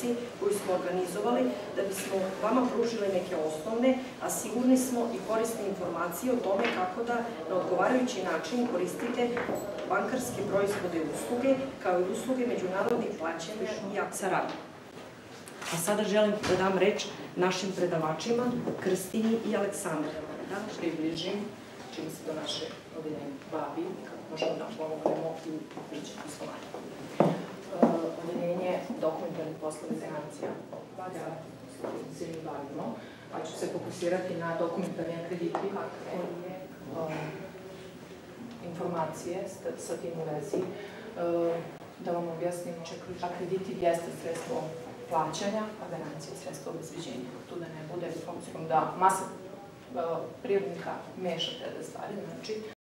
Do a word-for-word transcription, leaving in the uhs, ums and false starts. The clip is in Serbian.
edukaciji koju smo organizovali da bismo vama pružili neke osnovne, a sigurni smo i korisne informacije o tome kako da na odgovarajući način koristite bankarske proizvode i usluge, kao i usluge međunarodnih plaćanja i saradnje. A sada želim da dam reč našim predavačima, Krstini i Aleksandru. Da vas približim čim se do naše odeljenje bavi, kako možemo da pomognemo i prići poslovanje. Odeljenje dokumentarnih poslova i financija. Dva delatnosti se mi bavimo, pa ću se fokusirati na dokumentarni akrediti, informacije sa tim u vezi. Da vam objasnim, akrediti jeste sredstvo plaćanja, a garancija je sredstvo obezbeđenja. Tu da ne bude, obzirom da masa prirodnika meša te stvari, znači